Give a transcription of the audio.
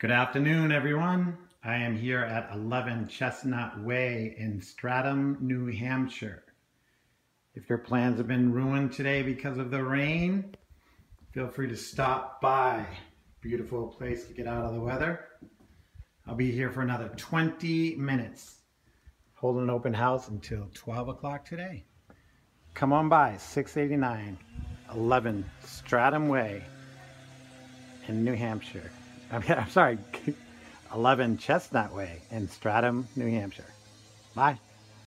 Good afternoon, everyone. I am here at 11 Chestnut Way in Stratham, New Hampshire. If your plans have been ruined today because of the rain, feel free to stop by. Beautiful place to get out of the weather. I'll be here for another 20 minutes. Holding an open house until 12 o'clock today. Come on by, 689 11 Stratham Way in New Hampshire. I'm sorry, 11 Chestnut Way in Stratham, New Hampshire. Bye.